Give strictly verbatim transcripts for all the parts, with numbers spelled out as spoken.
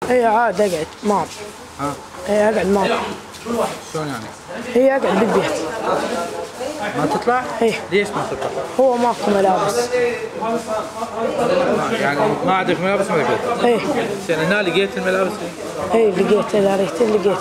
هي عاد اقعد ماض. ها؟ هي اقعد ماض. شلون يعني؟ هي اقعد بالبيت. ما تطلع؟ هي. ليش ما تطلع؟ هو ماكو ملابس. يعني ما عندك ملابس ولا قلت؟ هي. زين هنا لقيت الملابس؟ هي لقيت اذا ريت لقيت.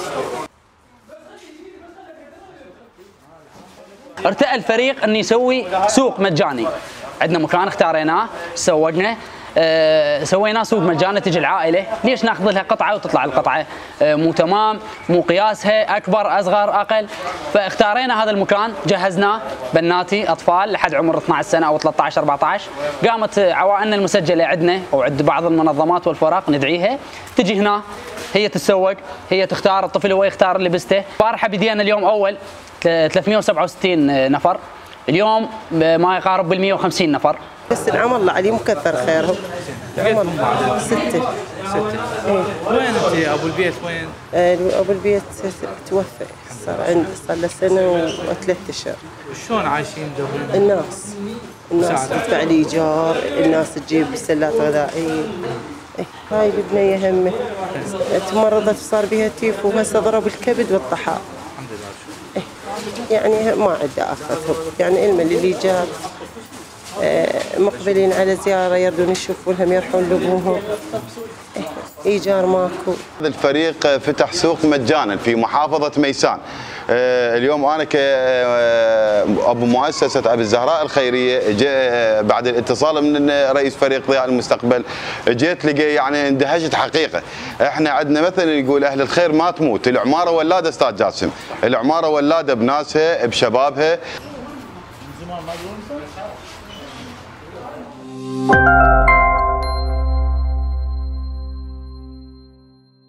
ارتأى الفريق أن يسوي سوق مجاني. عندنا مكان اختاريناه، سوقنا، أه سويناه سوق مجاني. تجي العائلة، ليش ناخذ لها قطعة وتطلع القطعة أه مو تمام، مو قياسها، أكبر أصغر أقل. فاختارينا هذا المكان، جهزناه، بناتي أطفال لحد عمر اثنعش سنة أو ثلاثة عشر أربعة عشر. قامت عوائلنا المسجلة عندنا وعند بعض المنظمات والفرق ندعيها، تجي هنا هي تتسوق، هي تختار، الطفل هو يختار لبسته. البارحة بدينا اليوم أول ثلاثمئة وسبعة وستين نفر، اليوم ما يقارب بال مئة وخمسين نفر. بس العمل الله عليه مكثر خيرهم. عمر ستة. ستة. ايه. وين انت ابو البيت وين؟ آه ابو البيت توفى، صار عنده صار له سنة وثلاث اشهر. شلون عايشين دوبهم؟ الناس الناس تدفع لي ايجار، الناس تجيب سلات غذائية. ايه هاي البنية همه تمرضت صار بها تيف وهسه ضرب الكبد والطحال. الحمد لله. إيه يعني ما عنده اخذهم، يعني علما اللي جاب آه مقبلين على زيارة يردون يشوفونهم يرحون لابوهم. إيه ايجار ماكو. هذا الفريق فتح سوق مجانا في محافظة ميسان. اليوم انا كابو مؤسسه ابي الزهراء الخيريه بعد الاتصال من رئيس فريق ضياء المستقبل جيت لقي يعني اندهشت حقيقه. احنا عندنا مثلا يقول اهل الخير ما تموت، العماره ولاده استاذ جاسم، العماره ولاده بناسها بشبابها.